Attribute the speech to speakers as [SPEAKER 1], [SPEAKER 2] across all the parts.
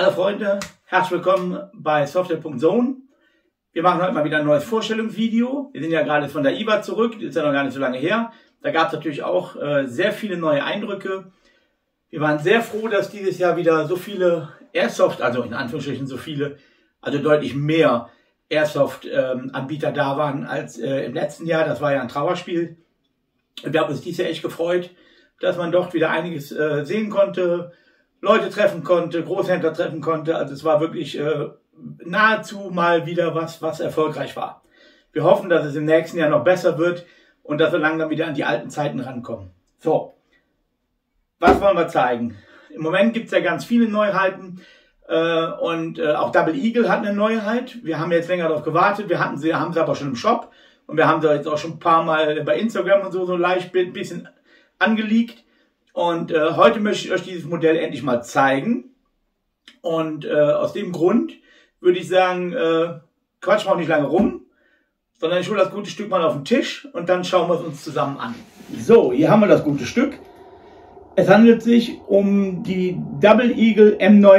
[SPEAKER 1] Hallo Freunde, herzlich willkommen bei Software.zone. Wir machen heute mal wieder ein neues Vorstellungsvideo. Wir sind ja gerade von der IWA zurück, das ist ja noch gar nicht so lange her. Da gab es natürlich auch sehr viele neue Eindrücke. Wir waren sehr froh, dass dieses Jahr wieder so viele Airsoft, also in Anführungsstrichen so viele, also deutlich mehr Airsoft-Anbieter da waren als im letzten Jahr. Das war ja ein Trauerspiel. Wir haben uns dieses Jahr echt gefreut, dass man dort wieder einiges sehen konnte, Leute treffen konnte, Großhändler treffen konnte. Also es war wirklich nahezu mal wieder was erfolgreich war. Wir hoffen, dass es im nächsten Jahr noch besser wird und dass wir langsam wieder an die alten Zeiten rankommen. So, was wollen wir zeigen? Im Moment gibt es ja ganz viele Neuheiten und auch Double Eagle hat eine Neuheit. Wir haben jetzt länger darauf gewartet, haben sie aber schon im Shop und wir haben sie jetzt auch schon ein paar Mal bei Instagram und so leicht ein bisschen angeleakt. Und heute möchte ich euch dieses Modell endlich mal zeigen. Und aus dem Grund würde ich sagen, quatschen wir auch nicht lange rum, sondern ich hole das gute Stück mal auf den Tisch und dann schauen wir es uns zusammen an. So, hier haben wir das gute Stück. Es handelt sich um die Double Eagle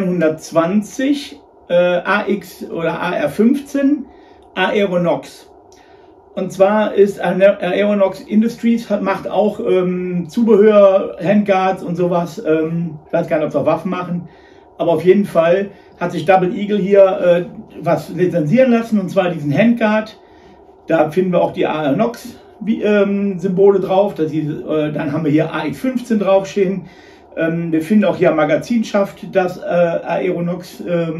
[SPEAKER 1] M920 AX oder AR15 Aeronox. Und zwar ist Aeronox Industries macht auch Zubehör, Handguards und sowas. Ich weiß gar nicht, ob sie auch Waffen machen. Aber auf jeden Fall hat sich Double Eagle hier was lizenzieren lassen. Und zwar diesen Handguard. Da finden wir auch die Aeronox Symbole drauf. Dann haben wir hier AX15 draufstehen. Wir finden auch hier am Magazinschaft das Aeronox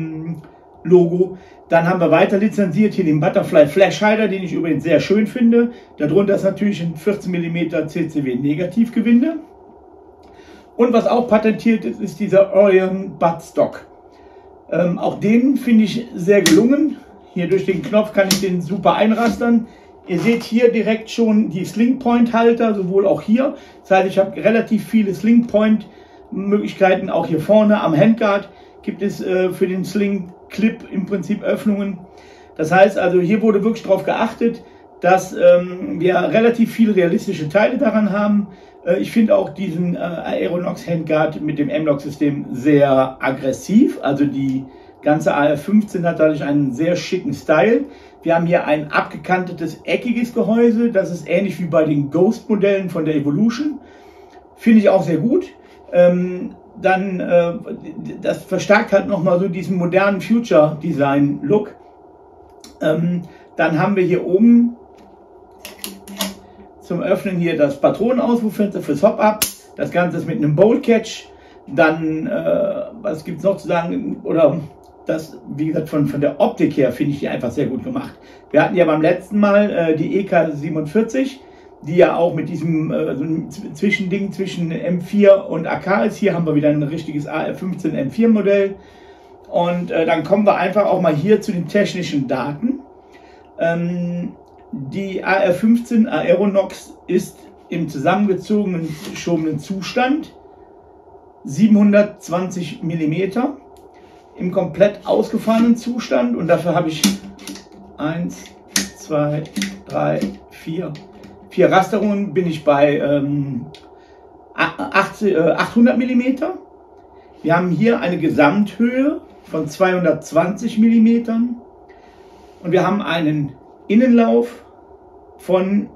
[SPEAKER 1] Logo. Dann haben wir weiter lizenziert hier den Butterfly Flash Hider, den ich übrigens sehr schön finde. Darunter ist natürlich ein 14 mm CCW Negativgewinde. Und was auch patentiert ist, ist dieser Orion Buttstock. Auch den finde ich sehr gelungen. Hier durch den Knopf kann ich den super einrastern. Ihr seht hier direkt schon die Sling Point Halter, sowohl auch hier. Das heißt, ich habe relativ viele Sling Point Möglichkeiten. Auch hier vorne am Handguard gibt es für den Sling Clip im Prinzip Öffnungen. Das heißt also, hier wurde wirklich darauf geachtet, dass wir relativ viele realistische Teile daran haben. Ich finde auch diesen Aeronox Handguard mit dem M-Lock-System sehr aggressiv. Also die ganze AR15 hat dadurch einen sehr schicken Style. Wir haben hier ein abgekantetes, eckiges Gehäuse. Das ist ähnlich wie bei den Ghost-Modellen von der Evolution. Finde ich auch sehr gut. Das verstärkt halt nochmal so diesen modernen Future-Design-Look. Dann haben wir hier oben zum Öffnen hier das Patronenauswurffenster fürs Hop-Up. Das Ganze ist mit einem Bolt-Catch. Dann, was gibt es noch zu sagen? Oder das, wie gesagt, von der Optik her finde ich die einfach sehr gut gemacht. Wir hatten ja beim letzten Mal die EK47, die ja auch mit diesem so ein Zwischending zwischen M4 und AK ist. Hier haben wir wieder ein richtiges AR15 M4 Modell. Und dann kommen wir einfach auch mal hier zu den technischen Daten. Die AR15 Aeronox ist im zusammengezogenen, geschobenen Zustand 720 mm, im komplett ausgefahrenen Zustand. Und dafür habe ich 1, 2, 3, 4 Rasterungen, bin ich bei 800 mm. Wir haben hier eine Gesamthöhe von 220 mm und wir haben einen Innenlauf von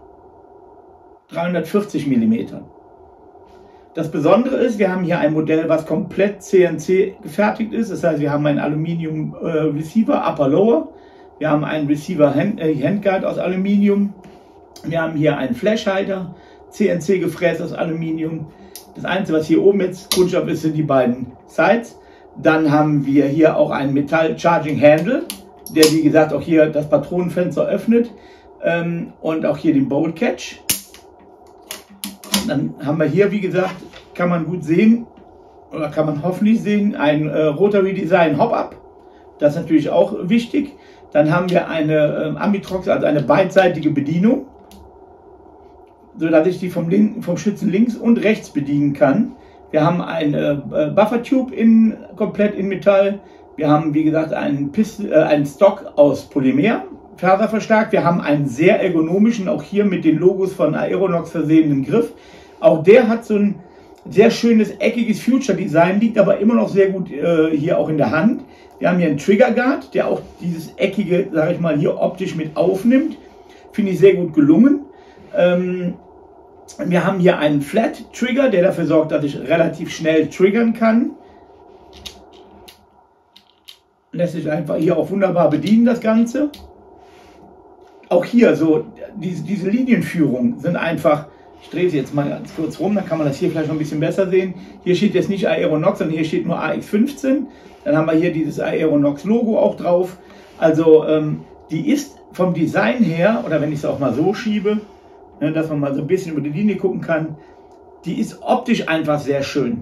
[SPEAKER 1] 340 mm. Das Besondere ist, wir haben hier ein Modell, was komplett CNC gefertigt ist. Das heißt, wir haben einen Aluminium Receiver Upper Lower. Wir haben einen Receiver Handguard aus Aluminium. Wir haben hier einen Flash Hider, CNC gefräst aus Aluminium. Das Einzige, was hier oben jetzt Kunststoff ist, sind die beiden Sides. Dann haben wir hier auch einen Metall Charging Handle, der wie gesagt auch hier das Patronenfenster öffnet und auch hier den Bolt Catch. Dann haben wir hier, wie gesagt, kann man gut sehen oder kann man hoffentlich sehen, ein Rotary Design Hop-Up. Das ist natürlich auch wichtig. Dann haben wir eine Ambitrox, also eine beidseitige Bedienung, sodass ich die vom Schützen links und rechts bedienen kann. Wir haben eine Buffer-Tube komplett in Metall. Wir haben, wie gesagt, einen Stock aus Polymer, faserverstärkt. Wir haben einen sehr ergonomischen, auch hier mit den Logos von Aeronox versehenen Griff. Auch der hat so einen Sehr schönes, eckiges Future-Design, liegt aber immer noch sehr gut hier auch in der Hand. Wir haben hier einen Trigger Guard, der auch dieses eckige, sage ich mal, hier optisch mit aufnimmt. Finde ich sehr gut gelungen. Wir haben hier einen Flat Trigger, der dafür sorgt, dass ich relativ schnell triggern kann. Lässt sich einfach hier auch wunderbar bedienen, das Ganze. Auch hier so, diese Linienführung sind einfach, ich drehe sie jetzt mal ganz kurz rum, dann kann man das hier vielleicht noch ein bisschen besser sehen. Hier steht jetzt nicht Aeronox, sondern hier steht nur AX15. Dann haben wir hier dieses Aeronox Logo auch drauf. Also die ist vom Design her, oder wenn ich es auch mal so schiebe, ne, dass man mal so ein bisschen über die Linie gucken kann, die ist optisch einfach sehr schön.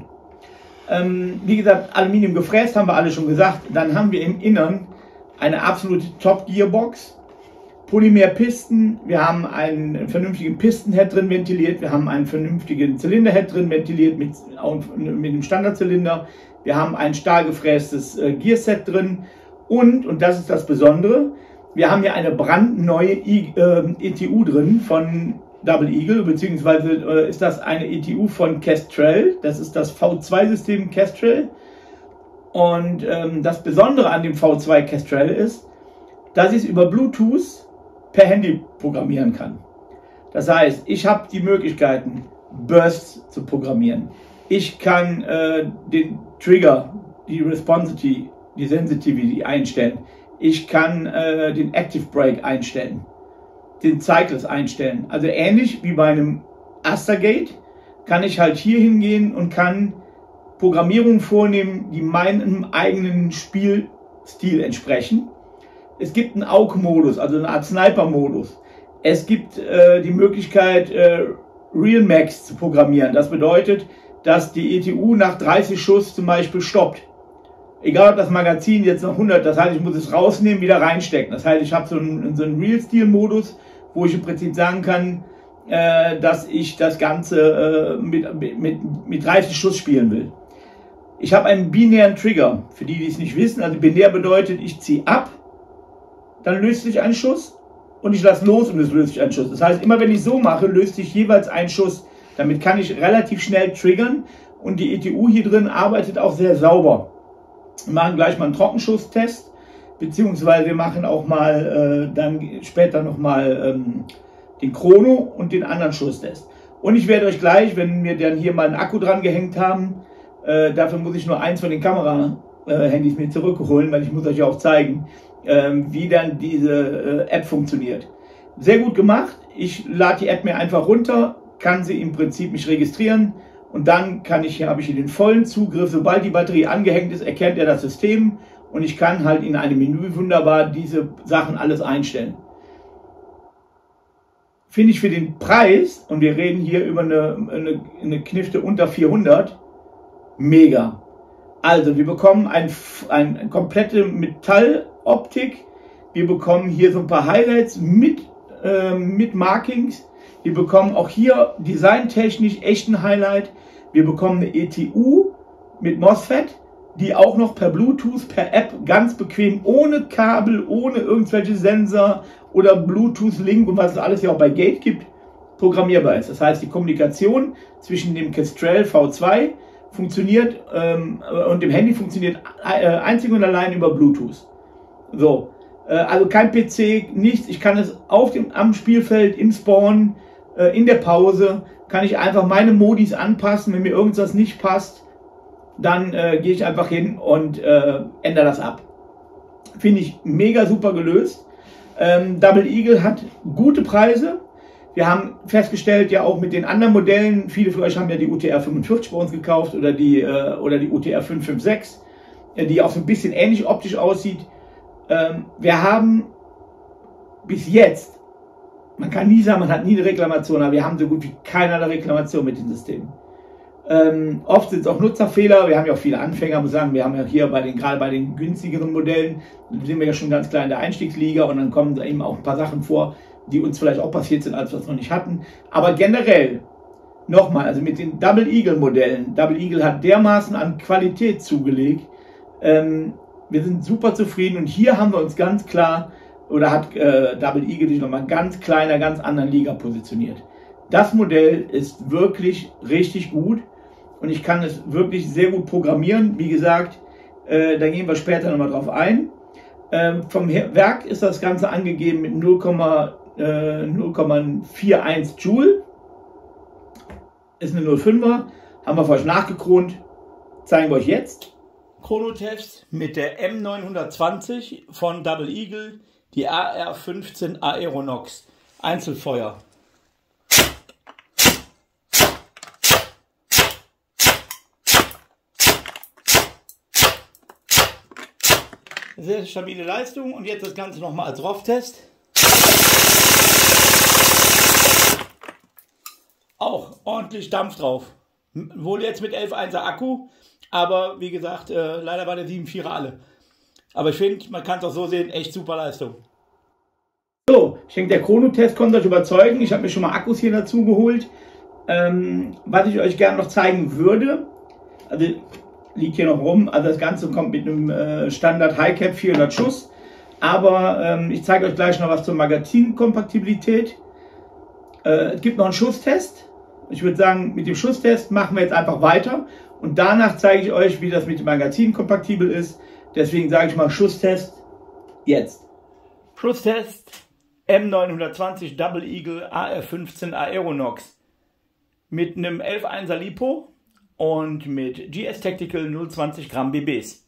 [SPEAKER 1] Wie gesagt, Aluminium gefräst, haben wir alle schon gesagt. Dann haben wir im Innern eine absolute Top-Gearbox. Polymerpisten, wir haben einen vernünftigen Pistenhead drin ventiliert, wir haben einen vernünftigen Zylinderhead drin ventiliert mit dem Standardzylinder. Wir haben ein stahlgefrästes Gearset drin und das ist das Besondere, wir haben hier eine brandneue ETU drin von Double Eagle, beziehungsweise ist das eine ETU von Kestrel, das ist das V2-System Kestrel. Und das Besondere an dem V2 Kestrel ist, dass ich es über Bluetooth per Handy programmieren kann. Das heißt, ich habe die Möglichkeiten, Bursts zu programmieren. Ich kann den Trigger, die Responsivity, die Sensitivity einstellen. Ich kann den Active Brake einstellen, den Cycles einstellen. Also ähnlich wie bei einem Astergate kann ich halt hier hingehen und kann Programmierungen vornehmen, die meinem eigenen Spielstil entsprechen. Es gibt einen AUG-Modus, also eine Art Sniper-Modus. Es gibt die Möglichkeit, Real Max zu programmieren. Das bedeutet, dass die ETU nach 30 Schuss zum Beispiel stoppt. Egal ob das Magazin jetzt noch 100, das heißt, ich muss es rausnehmen, wieder reinstecken. Das heißt, ich habe so einen Real-Steel-Modus, wo ich im Prinzip sagen kann, dass ich das Ganze mit 30 Schuss spielen will. Ich habe einen binären Trigger, für die, die es nicht wissen. Also binär bedeutet, ich ziehe ab, dann löst sich ein Schuss und ich lasse los und es löst sich ein Schuss. Das heißt, immer wenn ich so mache, löst sich jeweils ein Schuss. Damit kann ich relativ schnell triggern und die ETU hier drin arbeitet auch sehr sauber. Wir machen gleich mal einen Trockenschusstest, beziehungsweise wir machen auch mal dann später nochmal den Chrono und den anderen Schusstest. Und ich werde euch gleich, wenn wir dann hier mal einen Akku dran gehängt haben, dafür muss ich nur eins von den Kamera-Handys mir zurückholen, weil ich muss euch ja auch zeigen, wie dann diese App funktioniert. Sehr gut gemacht. Ich lade die App mir einfach runter, kann sie im Prinzip mich registrieren und dann habe ich hier den vollen Zugriff. Sobald die Batterie angehängt ist, erkennt er das System und ich kann halt in einem Menü wunderbar diese Sachen alles einstellen. Finde ich für den Preis, und wir reden hier über eine Knifte unter 400, mega. Also wir bekommen eine komplette Metalloptik, wir bekommen hier so ein paar Highlights mit Markings, wir bekommen auch hier designtechnisch echt ein Highlight, wir bekommen eine ETU mit MOSFET, die auch noch per Bluetooth, per App ganz bequem, ohne Kabel, ohne irgendwelche Sensor oder Bluetooth-Link und was es alles ja auch bei Gate gibt, programmierbar ist. Das heißt, die Kommunikation zwischen dem Kestrel V2 funktioniert und dem Handy funktioniert einzig und allein über Bluetooth. So, also kein PC, nichts. Ich kann es am Spielfeld, im Spawn, in der Pause, kann ich einfach meine Modis anpassen. Wenn mir irgendwas nicht passt, dann gehe ich einfach hin und ändere das ab. Finde ich mega super gelöst. Double Eagle hat gute Preise. Wir haben festgestellt, ja auch mit den anderen Modellen, viele von euch haben ja die UTR 45 bei uns gekauft oder die UTR 556, die auch so ein bisschen ähnlich optisch aussieht. Wir haben bis jetzt, man kann nie sagen, man hat nie eine Reklamation, aber wir haben so gut wie keinerlei Reklamation mit den Systemen. Oft sind es auch Nutzerfehler, wir haben ja auch viele Anfänger, muss sagen, wir haben ja hier gerade bei den günstigeren Modellen, sind wir ja schon ganz klar in der Einstiegsliga und dann kommen da eben auch ein paar Sachen vor, die uns vielleicht auch passiert sind, als wir es noch nicht hatten. Aber generell, nochmal, also mit den Double Eagle Modellen, Double Eagle hat dermaßen an Qualität zugelegt, wir sind super zufrieden und hier haben wir uns ganz klar, oder hat Double Eagle sich nochmal ganz kleiner, ganz anderen Liga positioniert. Das Modell ist wirklich richtig gut. und ich kann es wirklich sehr gut programmieren. Wie gesagt, da gehen wir später nochmal drauf ein. Vom Werk ist das Ganze angegeben mit 0,41 Joule. Ist eine 0,5er. Haben wir für euch nachgekront. Zeigen wir euch jetzt. Chronotest mit der M920 von Double Eagle, die AR15 Aeronox. Einzelfeuer. Sehr stabile Leistung und jetzt das Ganze nochmal als ROV-Test. Auch ordentlich Dampf drauf. Wohl jetzt mit 11,1er Akku, aber wie gesagt, leider war der 7,4er alle. Aber ich finde, man kann es auch so sehen, echt super Leistung. So, ich denke, der Chronotest konnte euch überzeugen. Ich habe mir schon mal Akkus hier dazu geholt. Was ich euch gerne noch zeigen würde, also liegt hier noch rum, also das Ganze kommt mit einem Standard High Cap 400 Schuss, aber ich zeige euch gleich noch was zur Magazinkompatibilität. Es gibt noch einen Schusstest. Ich würde sagen, mit dem Schusstest machen wir jetzt einfach weiter und danach zeige ich euch, wie das mit dem Magazin kompatibel ist. Deswegen sage ich mal Schusstest jetzt. Schusstest M920 Double Eagle AR15 Aeronox mit einem 11,1er LiPo und mit GS Tactical 0,20 Gramm BBs.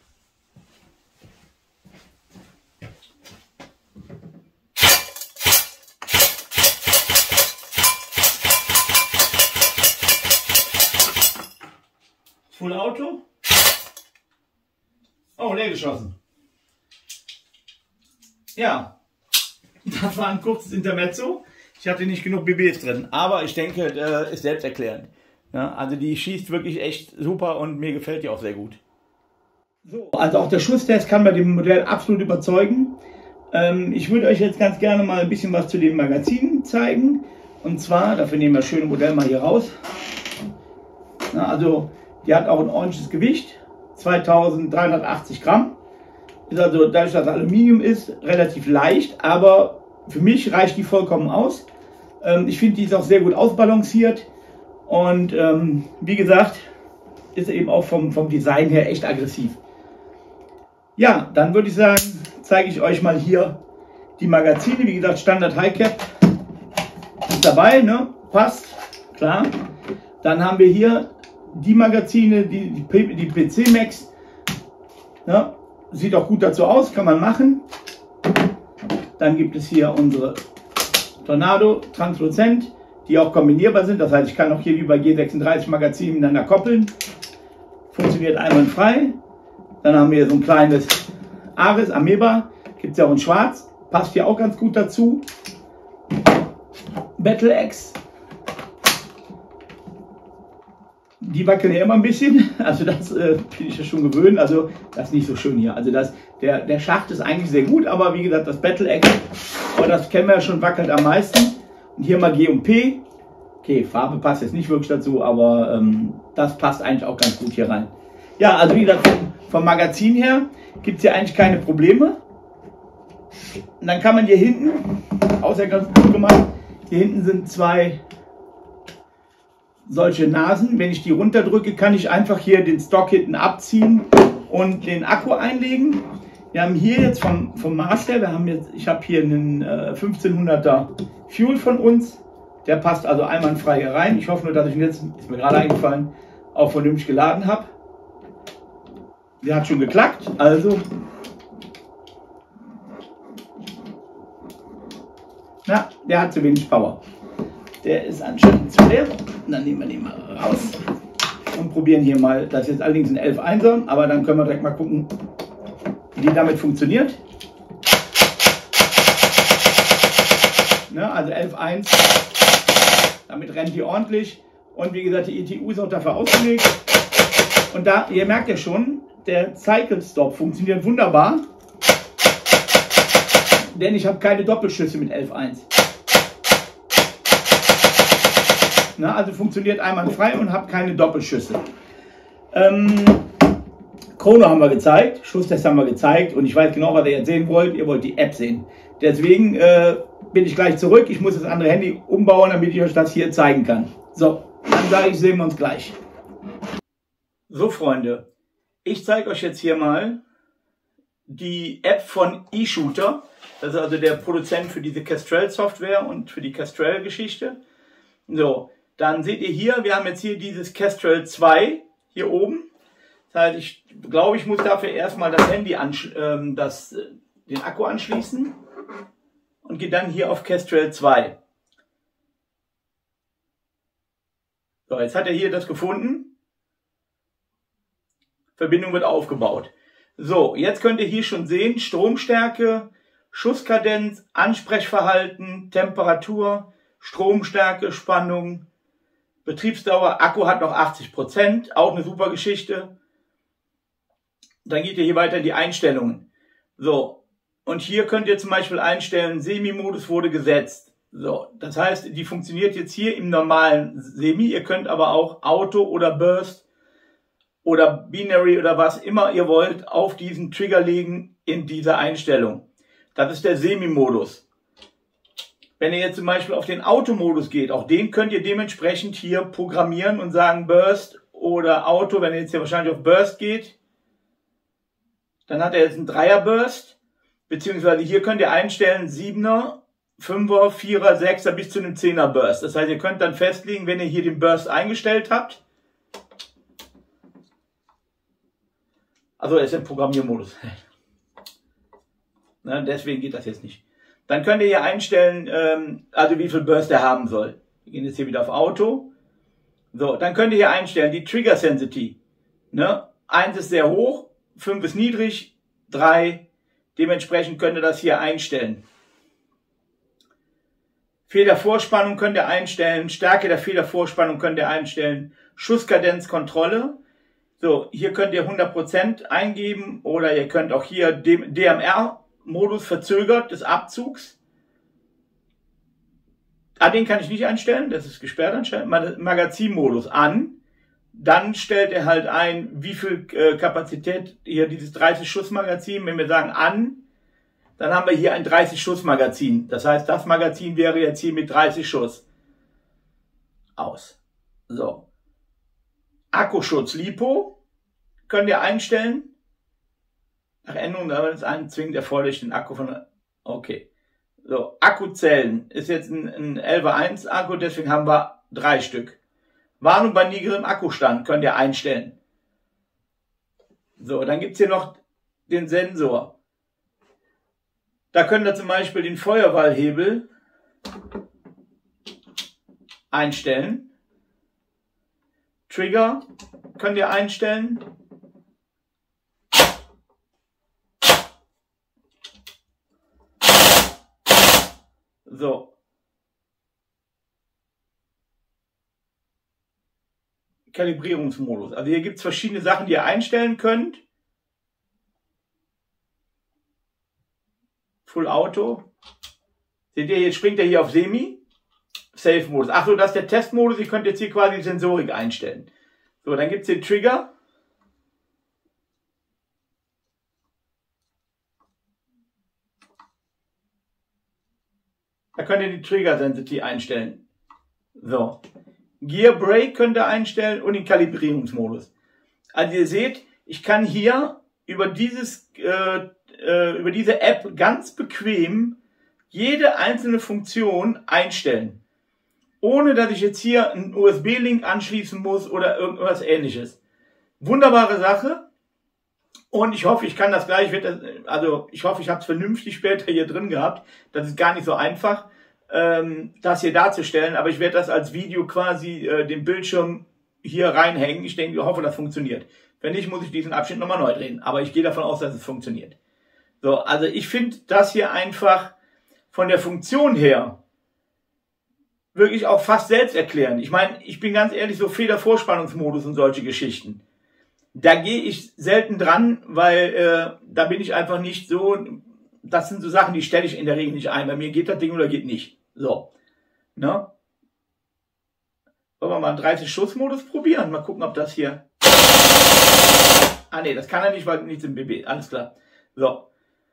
[SPEAKER 1] Full Auto. Oh, leer geschossen. Ja, das war ein kurzes Intermezzo. Ich hatte nicht genug BBs drin, aber ich denke, ist selbsterklärend. Ja, also die schießt wirklich echt super und mir gefällt die auch sehr gut. So, also auch der Schusstest kann bei dem Modell absolut überzeugen. Ich würde euch jetzt ganz gerne mal ein bisschen was zu dem Magazin zeigen. Und zwar, dafür nehmen wir das schöne Modell mal hier raus. Na, also die hat auch ein ordentliches Gewicht, 2380 Gramm. Ist also, dadurch, dass es Aluminium ist, relativ leicht, aber für mich reicht die vollkommen aus. Ich finde, die ist auch sehr gut ausbalanciert. Und wie gesagt, ist eben auch vom Design her echt aggressiv. Ja, dann würde ich sagen, zeige ich euch mal hier die Magazine. Wie gesagt, Standard High Cap ist dabei, ne? Passt, klar. Dann haben wir hier die Magazine, die PC Max. Ne? Sieht auch gut dazu aus, kann man machen. Dann gibt es hier unsere Tornado Transluzent, die auch kombinierbar sind. Das heißt, ich kann auch hier wie bei G36 Magazinen miteinander koppeln. Funktioniert einwandfrei. Dann haben wir hier so ein kleines Ares Ameba. Gibt es ja auch in Schwarz. Passt hier auch ganz gut dazu. Battle Axe. Die wackeln ja immer ein bisschen. Also das bin ich ja schon gewöhnt. Also das ist nicht so schön hier. Also der Schacht ist eigentlich sehr gut. Aber wie gesagt, das Battle Axe, aber das kennen wir ja schon, wackelt am meisten. Und hier mal G und P. Okay, Farbe passt jetzt nicht wirklich dazu, aber das passt eigentlich auch ganz gut hier rein. Ja, also wie gesagt, vom Magazin her gibt es hier eigentlich keine Probleme. Und dann kann man hier hinten, außer ganz gut gemacht, hier hinten sind zwei solche Nasen. Wenn ich die runterdrücke, kann ich einfach hier den Stock hinten abziehen und den Akku einlegen. Wir haben hier jetzt vom Maß her, ich habe hier einen 1500er Fuel von uns. Der passt also einwandfrei hier rein. Ich hoffe nur, dass ich ihn jetzt, ist mir gerade eingefallen, auch vernünftig geladen habe. Der hat schon geklackt, also na, der hat zu wenig Power. Der ist anscheinend zu leer. Dann nehmen wir den mal raus und probieren hier mal. Das ist jetzt allerdings ein 11,1er, aber dann können wir direkt mal gucken, wie die damit funktioniert. Ne, also 11,1, damit rennt die ordentlich. Und wie gesagt, die ETU ist auch dafür ausgelegt. Und da, ihr merkt ja schon, der Cycle Stop funktioniert wunderbar. Denn ich habe keine Doppelschüsse mit 11,1. Na, also funktioniert einwandfrei und habe keine Doppelschüsse. Chrono haben wir gezeigt, Schusstest haben wir gezeigt und ich weiß genau, was ihr jetzt sehen wollt. Ihr wollt die App sehen. Deswegen bin ich gleich zurück. Ich muss das andere Handy umbauen, damit ich euch das hier zeigen kann. So, dann sage ich, sehen wir uns gleich. So Freunde, ich zeige euch jetzt hier mal die App von eShooter. Das ist also der Produzent für diese Kestrel Software und für die Kestrel Geschichte. So, dann seht ihr hier, wir haben jetzt hier dieses Kestrel 2 hier oben. Das heißt, ich glaube, ich muss dafür erstmal das Handy den Akku anschließen und gehe dann hier auf Kestrel 2. So, jetzt hat er hier das gefunden. Verbindung wird aufgebaut. So, jetzt könnt ihr hier schon sehen, Stromstärke, Schusskadenz, Ansprechverhalten, Temperatur, Stromstärke, Spannung, Betriebsdauer, Akku hat noch 80%, auch eine super Geschichte. Dann geht ihr hier weiter in die Einstellungen. So, und hier könnt ihr zum Beispiel einstellen, Semi-Modus wurde gesetzt. So, das heißt, die funktioniert jetzt hier im normalen Semi. Ihr könnt aber auch Auto oder Burst oder Binary oder was immer ihr wollt auf diesen Trigger legen in dieser Einstellung. Das ist der Semi-Modus. Wenn ihr jetzt zum Beispiel auf den Auto-Modus geht, auch den könnt ihr dementsprechend hier programmieren und sagen Burst oder Auto. Wenn ihr jetzt hier wahrscheinlich auf Burst geht, dann hat er jetzt einen 3er Burst, beziehungsweise hier könnt ihr einstellen 7er, 5er, 4er, 6er bis zu einem 10er Burst. Das heißt, ihr könnt dann festlegen, wenn ihr hier den Burst eingestellt habt, also er ist im Programmiermodus. Ne, deswegen geht das jetzt nicht. Dann könnt ihr hier einstellen, also wie viel Burst er haben soll. Wir gehen jetzt hier wieder auf Auto. So, dann könnt ihr hier einstellen, die Trigger Sensitivity. Ne? 1 ist sehr hoch, 5 ist niedrig, 3. Dementsprechend könnt ihr das hier einstellen. Federvorspannung könnt ihr einstellen, Stärke der Federvorspannung könnt ihr einstellen, Schusskadenzkontrolle. So, hier könnt ihr 100% eingeben oder ihr könnt auch hier DMR-Modus verzögert des Abzugs. Den kann ich nicht einstellen, das ist gesperrt anscheinend. Magazinmodus an. Dann stellt er halt ein, wie viel Kapazität hier dieses 30 Schuss Magazin. Wenn wir sagen an, dann haben wir hier ein 30 Schuss Magazin. Das heißt, das Magazin wäre jetzt hier mit 30 Schuss. Aus. So. Akkuschutz LiPo könnt ihr einstellen. Nach Änderung, da ist ein zwingend erforderlich den Akku von. Okay. So, Akkuzellen ist jetzt ein 11er1 Akku, deswegen haben wir 3 Stück. Warnung bei niedrigem Akkustand könnt ihr einstellen. So, dann gibt es hier noch den Sensor. Da könnt ihr zum Beispiel den Feuerwahlhebel einstellen. Trigger könnt ihr einstellen. So. Kalibrierungsmodus. Also hier gibt es verschiedene Sachen, die ihr einstellen könnt. Full Auto. Seht ihr, jetzt springt er hier auf Semi. Safe Modus. Achso, das ist der Testmodus. Ihr könnt jetzt hier quasi die Sensorik einstellen. So, dann gibt es den Trigger. Da könnt ihr die Trigger Sensitivity einstellen. So. Gear Brake könnt ihr einstellen und den Kalibrierungsmodus. Also ihr seht, ich kann hier über diese App ganz bequem jede einzelne Funktion einstellen. Ohne dass ich jetzt hier einen USB-Link anschließen muss oder irgendwas Ähnliches. Wunderbare Sache. Und ich hoffe, ich kann das gleich, ich hoffe, ich habe es vernünftig später hier drin gehabt. Das ist gar nicht so einfach, das hier darzustellen. Aber ich werde das als Video quasi den Bildschirm hier reinhängen. Ich hoffe, das funktioniert. Wenn nicht, muss ich diesen Abschnitt nochmal neu drehen. Aber ich gehe davon aus, dass es funktioniert. So, also ich finde das hier einfach von der Funktion her wirklich auch fast selbsterklärend. Ich meine, ich bin ganz ehrlich, so Federvorspannungsmodus und solche Geschichten. Da gehe ich selten dran, weil da bin ich einfach nicht so, das sind so Sachen, die stelle ich in der Regel nicht ein. Bei mir geht das Ding oder geht nicht. So. Ne? Wollen wir mal einen 30-Schuss-Modus probieren? Mal gucken, ob das hier... Ne, das kann er nicht, weil nichts im BB. Alles klar. So.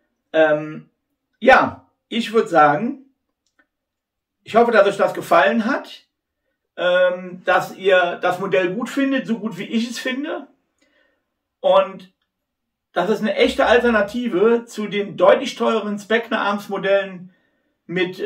[SPEAKER 1] Ja, ich würde sagen, ich hoffe, dass euch das gefallen hat, dass ihr das Modell gut findet, so gut wie ich es finde. Und das ist eine echte Alternative zu den deutlich teureren Specna Arms Modellen mit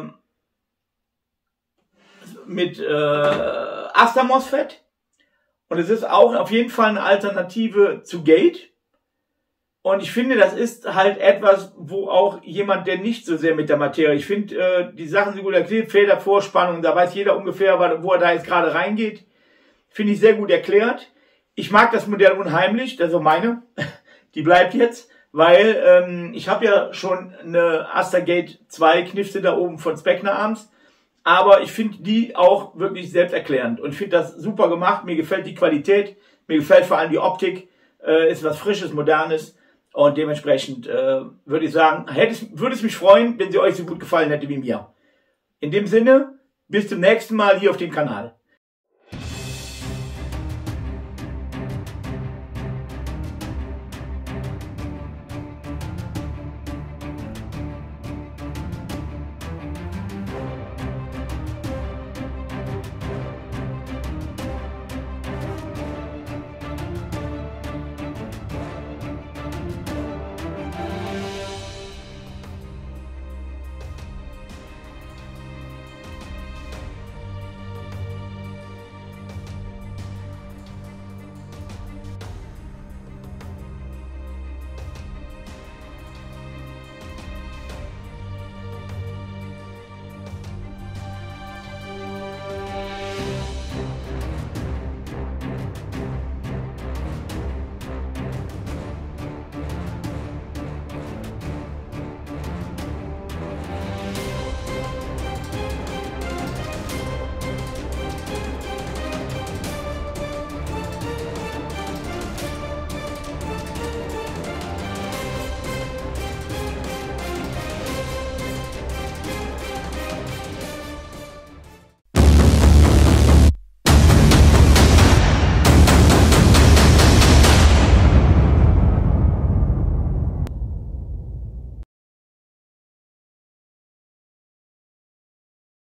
[SPEAKER 1] Aster MOSFET. Und es ist auch auf jeden Fall eine Alternative zu Gate. Und ich finde, das ist halt etwas, wo auch jemand, der nicht so sehr mit der Materie, ich finde, die Sachen sind gut erklärt, Federvorspannung, da weiß jeder ungefähr, wo er da jetzt gerade reingeht. Finde ich sehr gut erklärt. Ich mag das Modell unheimlich, also meine, die bleibt jetzt, weil ich habe ja schon eine Aster Gate 2 Knifte da oben von Specna Arms. Aber ich finde die auch wirklich selbsterklärend und finde das super gemacht. Mir gefällt die Qualität, mir gefällt vor allem die Optik, ist was Frisches, Modernes und dementsprechend würde ich sagen, würde es mich freuen, wenn sie euch so gut gefallen hätte wie mir. In dem Sinne, bis zum nächsten Mal hier auf dem Kanal.